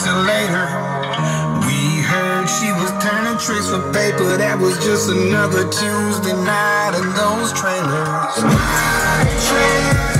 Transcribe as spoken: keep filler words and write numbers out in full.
till later. We heard she was turning tricks for paper. That was just another Tuesday night in those trailers. My trailers.